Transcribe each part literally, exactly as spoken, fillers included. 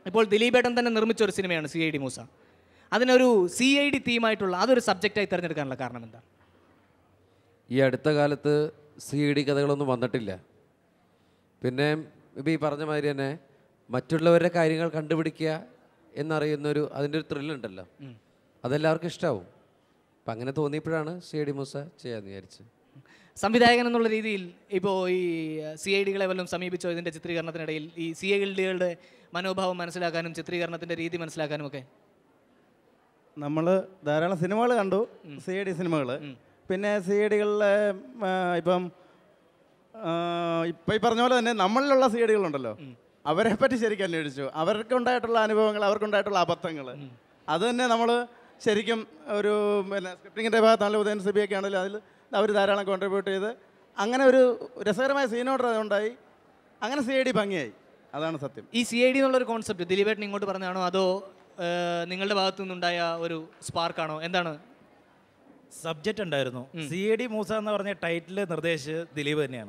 ഇപ്പോൾ ദിലീപേട്ടൻ തന്നെ നിർമ്മിച്ച ഒരു സിനിമയാണ് സി ഐ ഡി മൂസ. അതിനൊരു സി ഐ ഡി തീമായിട്ടുള്ള അതൊരു സബ്ജക്റ്റായി തിരഞ്ഞെടുക്കാനുള്ള കാരണം എന്താണ്? ഈ അടുത്ത കാലത്ത് സി ഐ ഡി കഥകളൊന്നും വന്നിട്ടില്ല. പിന്നെ ഇപ്പം ഈ പറഞ്ഞ മാതിരി തന്നെ മറ്റുള്ളവരുടെ കാര്യങ്ങൾ കണ്ടുപിടിക്കുക എന്നറിയുന്നൊരു അതിൻ്റെ ഒരു ത്രില്ലുണ്ടല്ലോ, അതെല്ലാവർക്കും ഇഷ്ടമാവും. അപ്പം അങ്ങനെ തോന്നിയപ്പോഴാണ് സി ഐ ഡി മൂസ ചെയ്യാമെന്ന് വിചാരിച്ചത്. സംവിധായകൻ എന്നുള്ള രീതിയിൽ ഇപ്പോൾ ഈ സി ഐ ഡികളെ വല്ലതും സമീപിച്ചോ ഇതിൻ്റെ ചിത്രീകരണത്തിനിടയിൽ? ഈ സി ഐ ഡികളുടെ മനോഭാവം മനസ്സിലാക്കാനും ചിത്രീകരണത്തിൻ്റെ രീതി മനസ്സിലാക്കാനും ഒക്കെ നമ്മൾ ധാരാളം സിനിമകൾ കണ്ടു, സി ഐ ഡി സിനിമകൾ. പിന്നെ സി ഐ ഡികളിലെ ഇപ്പം ഇപ്പം ഈ പറഞ്ഞ പോലെ തന്നെ നമ്മളിലുള്ള സി ഐ ഡികളുണ്ടല്ലോ, അവരെ പറ്റി ശരിക്കും അന്വേഷിച്ചു. അവർക്കുണ്ടായിട്ടുള്ള അനുഭവങ്ങൾ, അവർക്കുണ്ടായിട്ടുള്ള അബദ്ധങ്ങൾ, അത് തന്നെ നമ്മൾ ശരിക്കും ഒരു പിന്നെ സ്ക്രിപ്റ്റിങ്ങിൻ്റെ ഭാഗത്താണെങ്കിലും ഉദയൻ സിബിയൊക്കെ ആണെങ്കിലും അതിൽ അവർ ധാരാളം കോൺട്രിബ്യൂട്ട് ചെയ്ത് അങ്ങനെ ഒരു രസകരമായ സീനോട് ഉണ്ടായി. അങ്ങനെ സി ഐ ഡി ഭംഗിയായി. അതാണ് സത്യം. ഈ സി ഐ ഡി എന്നുള്ളൊരു കോൺസെപ്റ്റ് ദിലീപേട്ടൻ ഇങ്ങോട്ട് പറഞ്ഞാണോ അതോ നിങ്ങളുടെ ഭാഗത്തു നിന്നുണ്ടായ ഒരു സ്പാർക്കാണോ? എന്താണ് സബ്ജക്റ്റ്? ഉണ്ടായിരുന്നു സി ഐ ഡി മൂസ എന്ന് പറഞ്ഞ ടൈറ്റിൽ നിർദ്ദേശിച്ച് ദിലീപ് തന്നെയാണ്.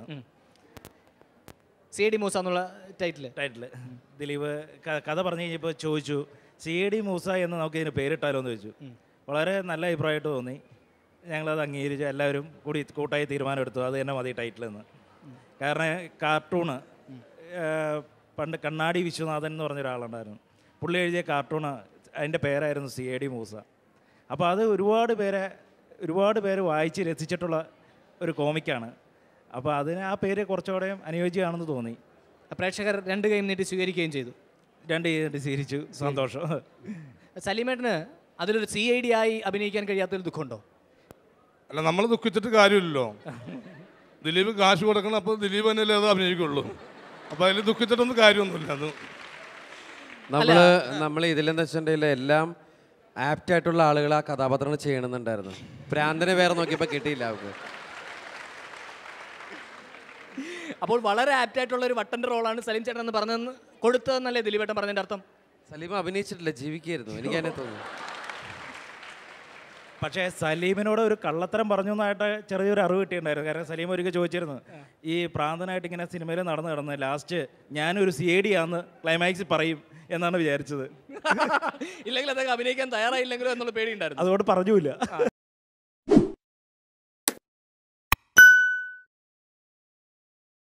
സി ഐ ഡി മൂസ എന്നുള്ള ടൈറ്റിൽ ടൈറ്റിൽ ദിലീപ് കഥ പറഞ്ഞു കഴിഞ്ഞപ്പോൾ ചോദിച്ചു, സി ഐ ഡി മൂസ എന്ന് നമുക്ക് ഇതിന് പേരിട്ടാലോ എന്ന് ചോദിച്ചു. വളരെ നല്ല അഭിപ്രായമായിട്ട് തോന്നി. ഞങ്ങളത് അംഗീകരിച്ച് എല്ലാവരും കൂടി കൂട്ടായി തീരുമാനമെടുത്തു അത് തന്നെ മതി ടൈറ്റിൽ എന്ന്. കാരണം കാർട്ടൂണ് പണ്ട് കണ്ണാടി വിശ്വനാഥൻ എന്ന് പറഞ്ഞ ഒരാളുണ്ടായിരുന്നു, പുള്ളി എഴുതിയ കാർട്ടൂണ് അതിൻ്റെ പേരായിരുന്നു സി ഐ ഡി മൂസ. അപ്പോൾ അത് ഒരുപാട് പേരെ ഒരുപാട് പേര് വായിച്ച് രസിച്ചിട്ടുള്ള ഒരു കോമിക്കാണ്. അപ്പോൾ അതിന് ആ പേര് കുറച്ചുകൂടെ അനുയോജ്യമാണെന്ന് തോന്നി. പ്രേക്ഷകർ രണ്ട് കൈയും നീട്ടി സ്വീകരിക്കുകയും ചെയ്തു. രണ്ട് കൈ സ്വീകരിച്ചു, സന്തോഷം. സലീമേട്ടന് അതിലൊരു സി ഐ ഡി ആയി അഭിനയിക്കാൻ കഴിയാത്തൊരു ദുഃഖമുണ്ടോ? അല്ല, നമ്മൾ ദുഃഖിച്ചിട്ട് കാര്യമില്ലല്ലോ. ദിലീപ് കാശ് കൊടുക്കണം, അപ്പോൾ ദിലീപ് തന്നെയല്ലേ അത് അഭിനയിക്കുള്ളൂ. അപ്പോൾ അതിൽ ദുഃഖിച്ചിട്ടൊന്നും കാര്യമൊന്നുമില്ല. അത് നമ്മൾ നമ്മൾ ഇതിലെന്താ വെച്ചിട്ടുണ്ടെങ്കിൽ എല്ലാം ആപ്റ്റായിട്ടുള്ള ആളുകൾ ആ കഥാപാത്രങ്ങൾ ചെയ്യണമെന്നുണ്ടായിരുന്നു. പ്രാന്തനെ വേറെ നോക്കിയപ്പോൾ കിട്ടിയില്ല അവർക്ക്. അപ്പോൾ വളരെ ആപ്റ്റായിട്ടുള്ള ഒരു വട്ടൻ്റെ റോളാണ് സലീം ചേട്ടൻ എന്ന് പറഞ്ഞതെന്ന് കൊടുത്തതെന്നല്ലേ ദിലീപേട്ടൻ പറഞ്ഞതിൻ്റെ അർത്ഥം? സലീം അഭിനയിച്ചിട്ടില്ല, ജീവിക്കായിരുന്നു. എനിക്ക് അതിനെ തോന്നുന്നു. പക്ഷേ സലീമിനോട് ഒരു കള്ളത്തരം പറഞ്ഞു എന്നായിട്ട് ചെറിയൊരു അറിവ് കിട്ടിയിട്ടുണ്ടായിരുന്നു. കാരണം സലീം ഒരിക്കൽ ചോദിച്ചിരുന്നു, ഈ പ്രാന്തനായിട്ട് ഇങ്ങനെ സിനിമയിൽ നടന്നു കിടന്ന് ലാസ്റ്റ് ഞാനൊരു സി ഐ ഡി ആന്ന് ക്ലൈമാക്സിൽ പറയും എന്നാണ് വിചാരിച്ചത്. ഇല്ലെങ്കിൽ അതൊക്കെ അഭിനയിക്കാൻ തയ്യാറായില്ലെങ്കിലോ എന്നുള്ള പേടിയുണ്ടായിരുന്നു. അതുകൊണ്ട് പറഞ്ഞില്ല.